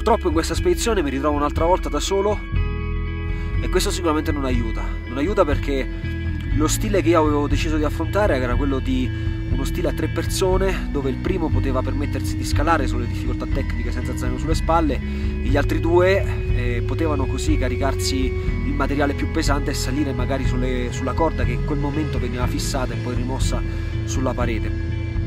Purtroppo in questa spedizione mi ritrovo un'altra volta da solo e questo sicuramente non aiuta. Non aiuta perché lo stile che io avevo deciso di affrontare era quello di uno stile a 3 persone, dove il primo poteva permettersi di scalare sulle difficoltà tecniche senza zaino sulle spalle, e gli altri due potevano così caricarsi il materiale più pesante e salire magari sulla corda che in quel momento veniva fissata e poi rimossa sulla parete.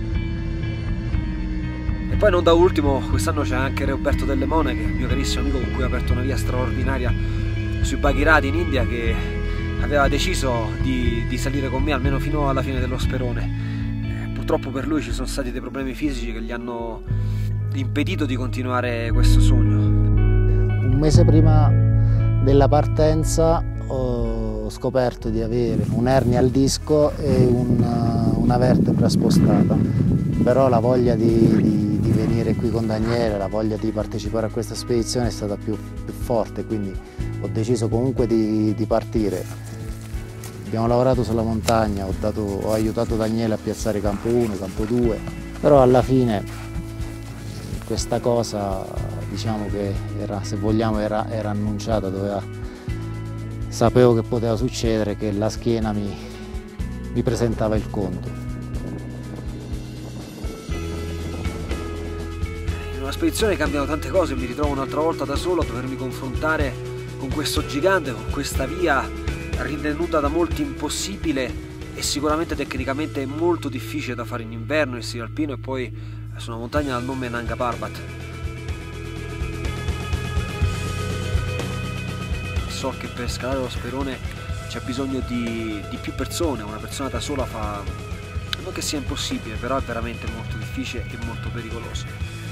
E poi non da ultimo, quest'anno c'è anche Roberto Delle Monache, il mio carissimo amico con cui ho aperto una via straordinaria sui Bhagiratha in India, che aveva deciso di salire con me almeno fino alla fine dello Sperone. Purtroppo per lui ci sono stati dei problemi fisici che gli hanno impedito di continuare questo sogno. Un mese prima della partenza ho scoperto di avere un'ernia al disco e una vertebra spostata, però la voglia di venire qui con Daniele, la voglia di partecipare a questa spedizione è stata più forte, quindi ho deciso comunque di partire. Abbiamo lavorato sulla montagna, ho aiutato Daniele a piazzare campo 1, campo 2, però alla fine questa cosa, diciamo che era, se vogliamo, era annunciata, sapevo che poteva succedere, che la schiena mi presentava il conto. In una spedizione cambiano tante cose, mi ritrovo un'altra volta da solo a dovermi confrontare con questo gigante, con questa via ritenuta da molti impossibile e sicuramente tecnicamente molto difficile da fare in inverno, in stile alpino, e poi su una montagna dal nome Nanga Parbat. So che per scalare lo Sperone c'è bisogno di più persone, una persona da sola fa, non che sia impossibile, però è veramente molto difficile e molto pericoloso.